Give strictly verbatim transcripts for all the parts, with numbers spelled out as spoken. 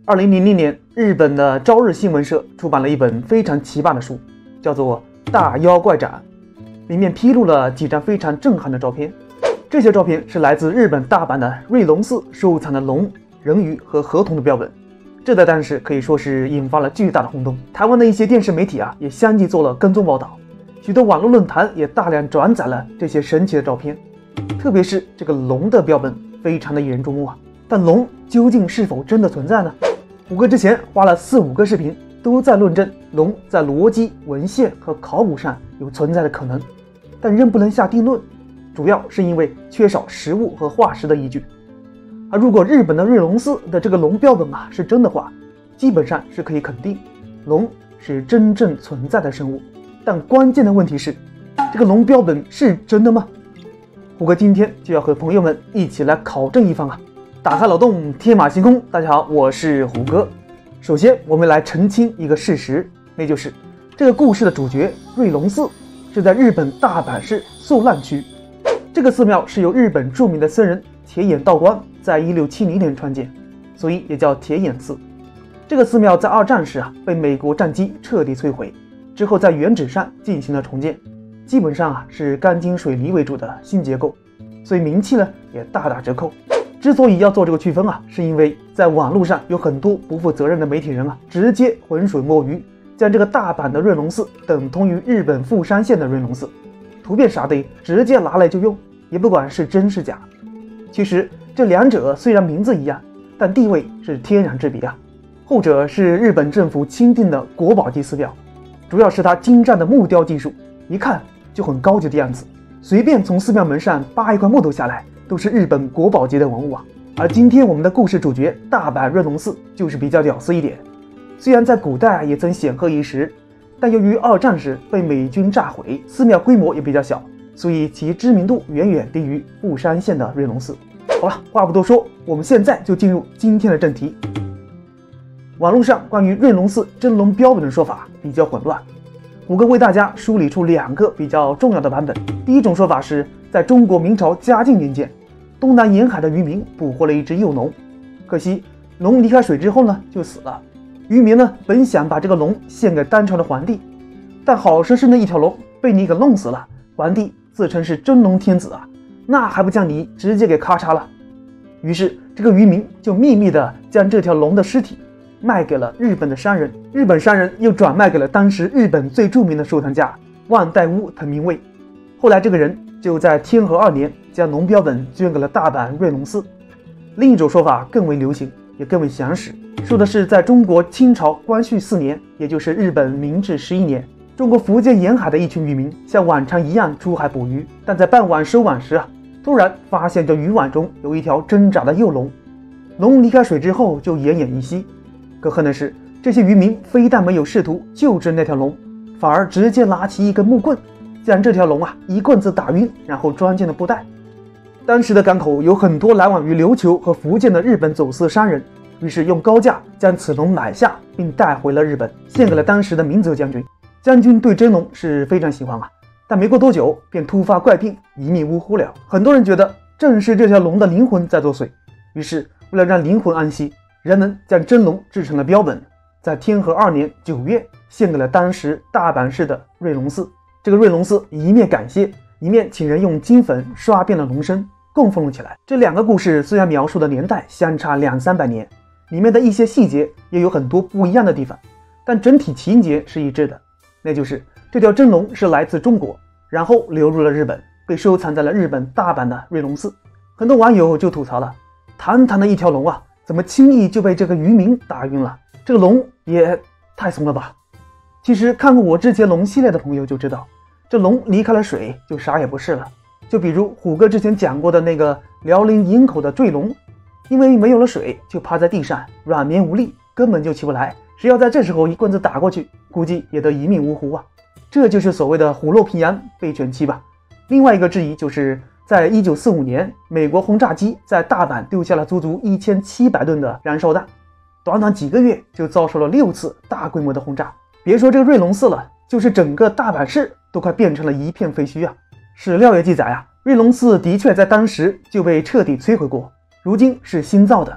二零零零年，日本的朝日新闻社出版了一本非常奇葩的书，叫做《大妖怪展》，里面披露了几张非常震撼的照片。这些照片是来自日本大阪的瑞龙寺收藏的龙、人鱼和河童的标本。这在当时可以说是引发了巨大的轰动。台湾的一些电视媒体啊，也相继做了跟踪报道，许多网络论坛也大量转载了这些神奇的照片。特别是这个龙的标本，非常的引人注目啊。但龙究竟是否真的存在呢？虎哥之前花了四五个视频，都在论证龙在逻辑、文献和考古上有存在的可能，但仍不能下定论，主要是因为缺少实物和化石的依据。而如果日本的瑞龙寺的这个龙标本啊是真的话，基本上是可以肯定龙是真正存在的生物。但关键的问题是，这个龙标本是真的吗？虎哥今天就要和朋友们一起来考证一番啊！打开脑洞，天马行空。大家好，我是虎哥。首先，我们来澄清一个事实，那就是这个故事的主角瑞龙寺是在日本大阪市宿浪区。这个寺庙是由日本著名的僧人铁眼道观在一六七零年创建，所以也叫铁眼寺。这个寺庙在二战时啊被美国战机彻底摧毁，之后在原址上进行了重建，基本上啊是钢筋水泥为主的新结构，所以名气呢也大打折扣。之所以要做这个区分啊，是因为在网络上有很多不负责任的媒体人啊，直接浑水摸鱼，将这个大阪的瑞龙寺等同于日本富山县的瑞龙寺，图片啥的直接拿来就用，也不管是真是假。其实这两者虽然名字一样，但地位是天壤之别啊。后者是日本政府钦定的国宝级寺庙，主要是它精湛的木雕技术，一看就很高级的样子，随便从寺庙门上扒一块木头下来，都是日本国宝级的文物啊。而今天我们的故事主角大阪瑞龙寺就是比较屌丝一点，虽然在古代也曾显赫一时，但由于二战时被美军炸毁，寺庙规模也比较小，所以其知名度远远低于富山县的瑞龙寺。好了，话不多说，我们现在就进入今天的正题。网络上关于瑞龙寺真龙标本的说法比较混乱，虎哥为大家梳理出两个比较重要的版本。第一种说法是，在中国明朝嘉靖年间，东南沿海的渔民捕获了一只幼龙，可惜龙离开水之后呢就死了。渔民呢本想把这个龙献给当朝的皇帝，但好生生的一条龙被你给弄死了，皇帝自称是真龙天子啊，那还不将你直接给咔嚓了。于是这个渔民就秘密的将这条龙的尸体卖给了日本的商人，日本商人又转卖给了当时日本最著名的收藏家万代屋藤明卫。后来这个人就在天和二年将龙标本捐给了大阪瑞龙寺。另一种说法更为流行，也更为详实，说的是在中国清朝光绪四年，也就是日本明治十一年，中国福建沿海的一群渔民像往常一样出海捕鱼，但在傍晚收网时啊，突然发现这渔网中有一条挣扎的幼龙，龙离开水之后就奄奄一息。可恨的是，这些渔民非但没有试图救治那条龙，反而直接拿起一根木棍，将这条龙啊一棍子打晕，然后装进了布袋。当时的港口有很多来往于琉球和福建的日本走私商人，于是用高价将此龙买下，并带回了日本，献给了当时的明泽将军。将军对真龙是非常喜欢啊，但没过多久便突发怪病，一命呜呼了。很多人觉得正是这条龙的灵魂在作祟，于是为了让灵魂安息，人们将真龙制成了标本，在天和二年九月献给了当时大阪市的瑞龙寺。这个瑞龙寺一面感谢，一面请人用金粉刷遍了龙身，供奉了起来。这两个故事虽然描述的年代相差两三百年，里面的一些细节也有很多不一样的地方，但整体情节是一致的，那就是这条真龙是来自中国，然后流入了日本，被收藏在了日本大阪的瑞龙寺。很多网友就吐槽了，堂堂的一条龙啊，怎么轻易就被这个渔民打晕了？这个龙也太怂了吧。其实看过我之前龙系列的朋友就知道，这龙离开了水就啥也不是了。就比如虎哥之前讲过的那个辽宁营口的坠龙，因为没有了水就趴在地上软绵无力，根本就起不来，谁要在这时候一棍子打过去，估计也得一命呜呼啊。这就是所谓的虎落平阳被犬欺吧。另外一个质疑就是在一九四五年，美国轰炸机在大阪丢下了足足一千七百吨的燃烧弹，短短几个月就遭受了六次大规模的轰炸。别说这个瑞龙寺了，就是整个大阪市都快变成了一片废墟啊。史料也记载啊，瑞龙寺的确在当时就被彻底摧毁过，如今是新造的，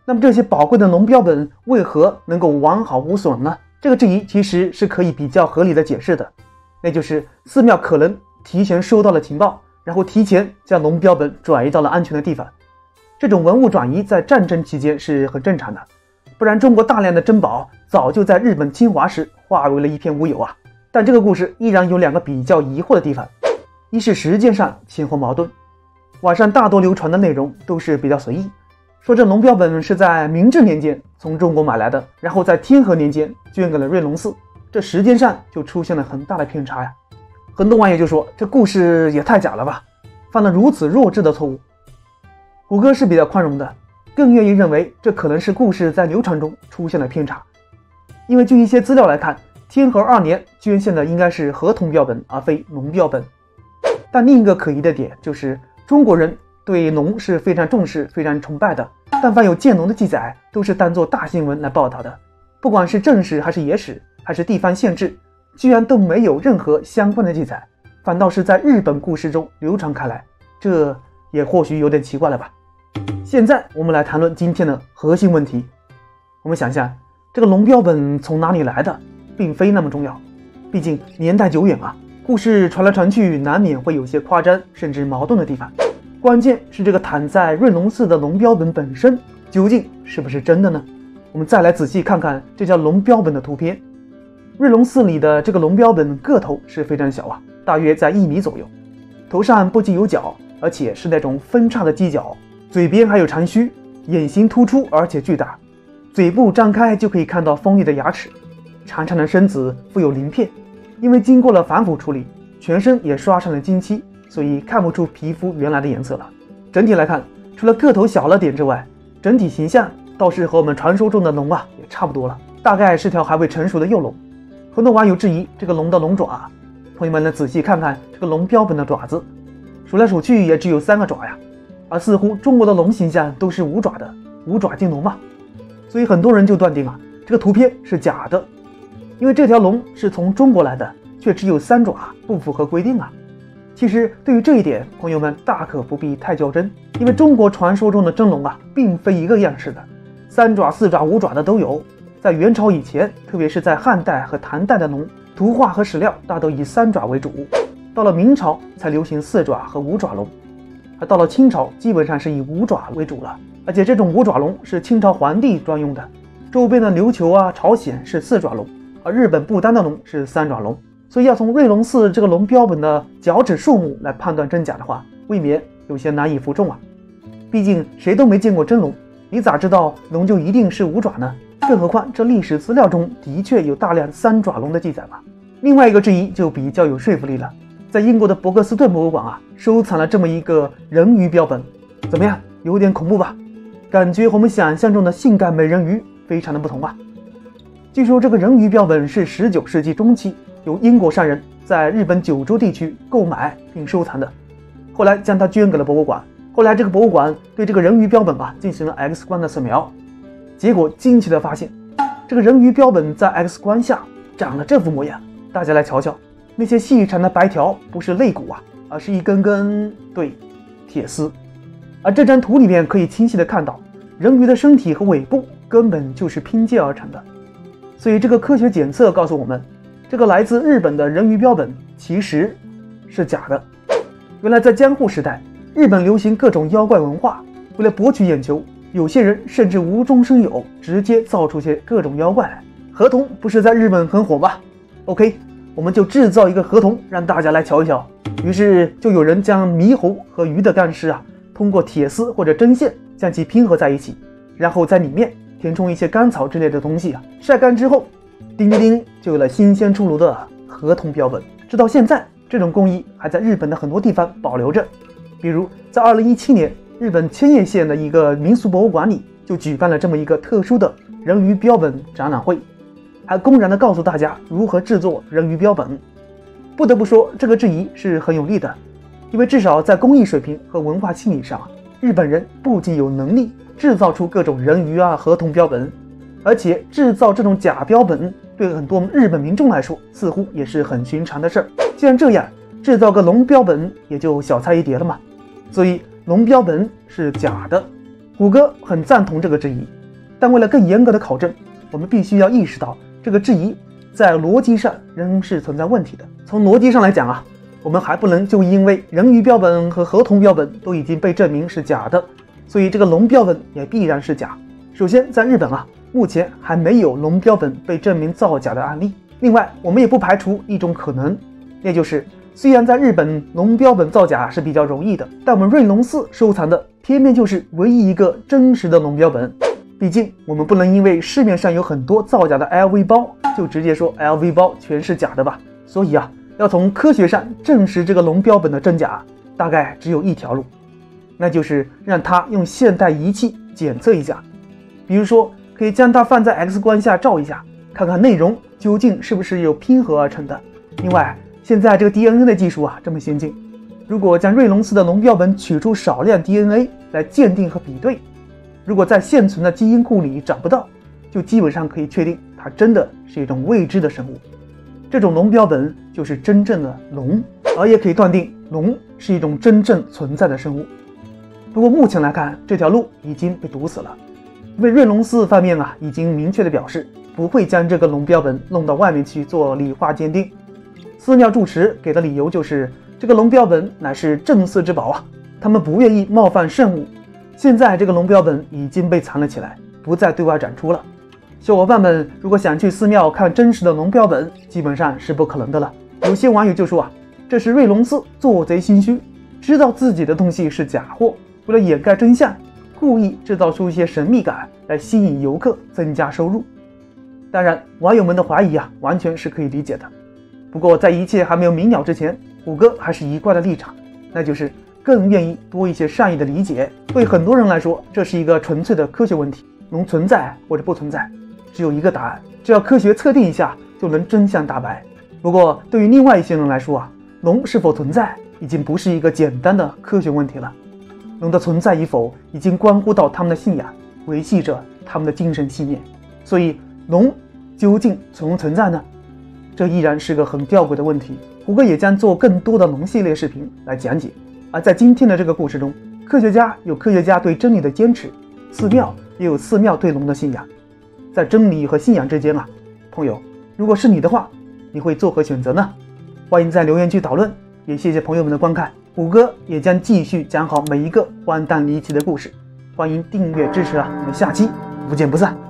那么这些宝贵的龙标本为何能够完好无损呢？这个质疑其实是可以比较合理的解释的，那就是寺庙可能提前收到了情报，然后提前将龙标本转移到了安全的地方。这种文物转移在战争期间是很正常的，不然中国大量的珍宝早就在日本侵华时化为了一片乌有啊。但这个故事依然有两个比较疑惑的地方，一是时间上前后矛盾，网上大多流传的内容都是比较随意，说这龙标本是在明治年间从中国买来的，然后在天和年间捐给了瑞隆寺，这时间上就出现了很大的偏差呀。很多网友就说这故事也太假了吧，犯了如此弱智的错误。谷歌是比较宽容的，更愿意认为这可能是故事在流传中出现了偏差，因为据一些资料来看，天和二年捐献的应该是合同标本而非龙标本。但另一个可疑的点就是中国人对龙是非常重视非常崇拜的，但凡有见龙的记载都是当作大新闻来报道的，不管是正史还是野史还是地方县志，居然都没有任何相关的记载，反倒是在日本故事中流传开来，这也或许有点奇怪了吧。现在我们来谈论今天的核心问题。我们想想这个龙标本从哪里来的并非那么重要，毕竟年代久远啊，故事传来传去难免会有些夸张甚至矛盾的地方，关键是这个躺在瑞隆寺的龙标本本身究竟是不是真的呢？我们再来仔细看看这叫龙标本的图片。瑞隆寺里的这个龙标本个头是非常小啊，大约在一米左右，头上不仅有角，而且是那种分叉的犄角，嘴边还有长须，眼型突出而且巨大，嘴部张开就可以看到锋利的牙齿，长长的身子附有鳞片，因为经过了反腐处理，全身也刷上了金漆，所以看不出皮肤原来的颜色了。整体来看，除了个头小了点之外，整体形象倒是和我们传说中的龙啊也差不多了，大概是条还未成熟的幼龙。很多网友质疑这个龙的龙爪，朋友们呢仔细看看这个龙标本的爪子，数来数去也只有三个爪呀，而似乎中国的龙形象都是五爪的，五爪金龙嘛，所以很多人就断定啊这个图片是假的，因为这条龙是从中国来的，却只有三爪，不符合规定啊。其实对于这一点，朋友们大可不必太较真，因为中国传说中的真龙啊并非一个样式的，三爪四爪五爪的都有。在元朝以前，特别是在汉代和唐代的龙，图画和史料大都以三爪为主，到了明朝才流行四爪和五爪龙，而到了清朝基本上是以五爪为主了，而且这种五爪龙是清朝皇帝专用的，周边的琉球啊、朝鲜是四爪龙，而日本不丹的龙是三爪龙，所以要从瑞隆寺这个龙标本的脚趾数目来判断真假的话，未免有些难以服众啊。毕竟谁都没见过真龙，你咋知道龙就一定是五爪呢？更何况这历史资料中的确有大量三爪龙的记载嘛。另外一个质疑就比较有说服力了，在英国的伯克斯顿博物馆啊，收藏了这么一个人鱼标本，怎么样？有点恐怖吧？感觉和我们想象中的性感美人鱼非常的不同啊。据说这个人鱼标本是十九世纪中期由英国商人在日本九州地区购买并收藏的，后来将它捐给了博物馆。后来这个博物馆对这个人鱼标本啊进行了 X 光的扫描，结果惊奇的发现，这个人鱼标本在 X 光下长了这副模样。大家来瞧瞧，那些细长的白条不是肋骨啊，而是一根根对铁丝。而这张图里面可以清晰的看到，人鱼的身体和尾部根本就是拼接而成的。所以这个科学检测告诉我们，这个来自日本的人鱼标本其实是假的。原来在江户时代，日本流行各种妖怪文化，为了博取眼球，有些人甚至无中生有，直接造出些各种妖怪来。河童不是在日本很火吗？ OK， 我们就制造一个河童让大家来瞧一瞧。于是就有人将猕猴和鱼的干尸啊，通过铁丝或者针线将其拼合在一起，然后在里面填充一些干草之类的东西啊，晒干之后，叮叮叮就有了新鲜出炉的河童标本。直到现在，这种工艺还在日本的很多地方保留着。比如在二零一七年，日本千叶县的一个民俗博物馆里就举办了这么一个特殊的人鱼标本展览会，还公然的告诉大家如何制作人鱼标本。不得不说，这个质疑是很有利的，因为至少在工艺水平和文化心理上，日本人不仅有能力制造出各种人鱼啊、河童标本，而且制造这种假标本对很多日本民众来说似乎也是很寻常的事儿。既然这样，制造个龙标本也就小菜一碟了嘛。所以龙标本是假的，谷歌很赞同这个质疑， 但为了更严格的考证，我们必须要意识到这个质疑在逻辑上仍是存在问题的。从逻辑上来讲啊，我们还不能就因为人鱼标本和河童标本都已经被证明是假的，所以这个龙标本也必然是假。首先，在日本啊，目前还没有龙标本被证明造假的案例。另外，我们也不排除一种可能，那就是虽然在日本龙标本造假是比较容易的，但我们瑞龙寺收藏的偏偏就是唯一一个真实的龙标本。毕竟我们不能因为市面上有很多造假的 L V 包，就直接说 L V 包全是假的吧。所以啊，要从科学上证实这个龙标本的真假，大概只有一条路，那就是让它用现代仪器检测一下。比如说，可以将它放在 X 光下照一下，看看内容究竟是不是由拼合而成的。另外，现在这个 D N A 的技术啊这么先进，如果将瑞龙寺的龙标本取出少量 D N A 来鉴定和比对，如果在现存的基因库里找不到，就基本上可以确定它真的是一种未知的生物。这种龙标本就是真正的龙，而也可以断定龙是一种真正存在的生物。不过目前来看，这条路已经被堵死了，因为瑞龙寺方面啊已经明确的表示不会将这个龙标本弄到外面去做理化鉴定。寺庙住持给的理由就是这个龙标本乃是镇寺之宝啊，他们不愿意冒犯圣物。现在这个龙标本已经被藏了起来，不再对外展出了。小伙伴们如果想去寺庙看真实的龙标本，基本上是不可能的了。有些网友就说啊，这是瑞龙寺做贼心虚，知道自己的东西是假货，为了掩盖真相，故意制造出一些神秘感来吸引游客，增加收入。当然，网友们的怀疑啊，完全是可以理解的。不过在一切还没有明了之前，虎哥还是一贯的立场，那就是更愿意多一些善意的理解。对很多人来说，这是一个纯粹的科学问题，龙存在或者不存在，只有一个答案，只要科学测定一下就能真相大白。不过对于另外一些人来说啊，龙是否存在已经不是一个简单的科学问题了，龙的存在与否已经关乎到他们的信仰，维系着他们的精神信念。所以龙究竟存不存在呢？这依然是个很吊诡的问题。虎哥也将做更多的龙系列视频来讲解。而在今天的这个故事中，科学家有科学家对真理的坚持，寺庙也有寺庙对龙的信仰。在真理和信仰之间啊，朋友，如果是你的话，你会作何选择呢？欢迎在留言区讨论，也谢谢朋友们的观看。虎哥也将继续讲好每一个荒诞离奇的故事，欢迎订阅支持啊！我们下期不见不散。